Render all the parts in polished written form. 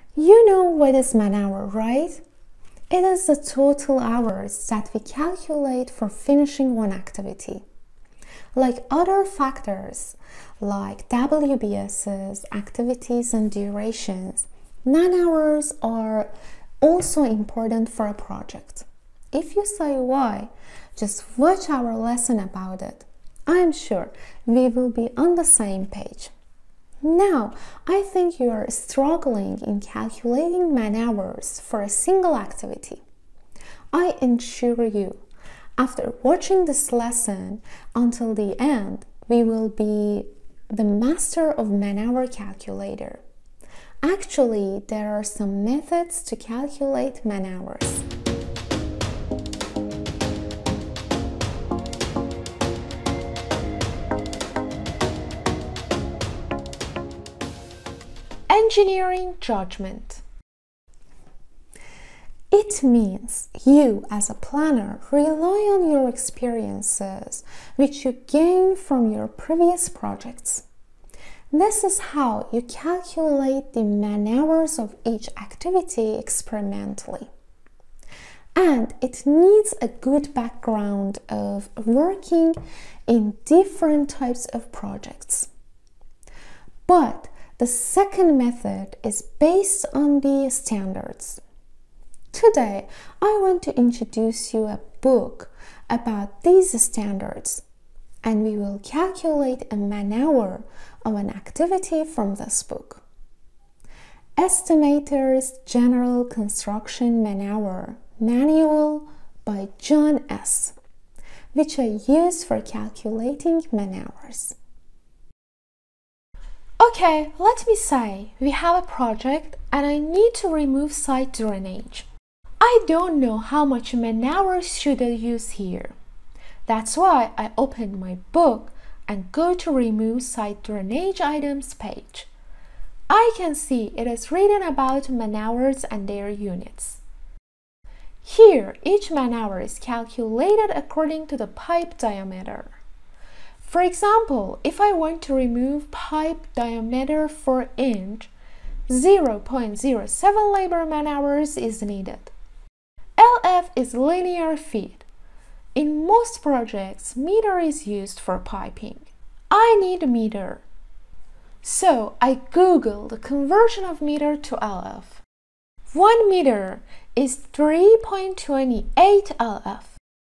You know what is man-hour, right? It is the total hours that we calculate for finishing one activity. Like other factors, like WBSs, activities and durations, man-hours are also important for a project. If you say why, just watch our lesson about it. I am sure we will be on the same page. Now, I think you are struggling in calculating man-hours for a single activity. I assure you, after watching this lesson until the end, we will be the master of man-hour calculator. Actually, there are some methods to calculate man-hours. Engineering judgment. It means you, as a planner, rely on your experiences which you gain from your previous projects. This is how you calculate the man-hours of each activity experimentally. And it needs a good background of working in different types of projects. But the second method is based on the standards. Today, I want to introduce you a book about these standards, and we will calculate a man-hour of an activity from this book. Estimator's General Construction Man-hour Manual by John S., which I use for calculating man-hours. Okay, let me say we have a project and I need to remove site drainage. I don't know how much man-hours should I use here. That's why I open my book and go to Remove Site Drainage Items page. I can see it is written about man-hours and their units. Here, each man-hour is calculated according to the pipe diameter. For example, if I want to remove pipe diameter 4 inch, 0.07 labor man-hours is needed. LF is linear feet. In most projects, meter is used for piping. I need a meter. So I Google the conversion of meter to LF. 1 meter is 3.28 LF.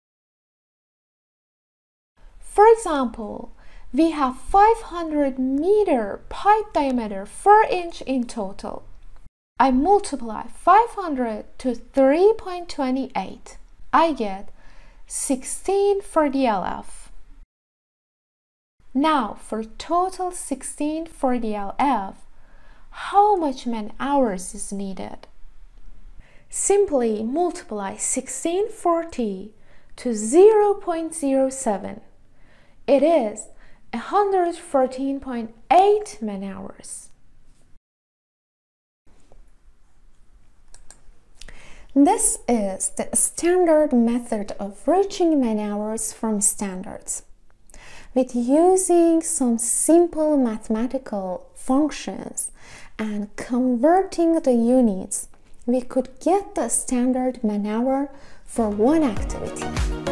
For example, we have 500 meter pipe diameter 4 inch in total. I multiply 500 to 3.28. I get 16 for the LF. Now for total 16 for the LF, how much man-hours is needed? Simply multiply 1640 to 0.07. It is 114.8 man-hours. This is the standard method of reaching man-hours from standards. With using some simple mathematical functions and converting the units, we could get the standard man-hour for one activity.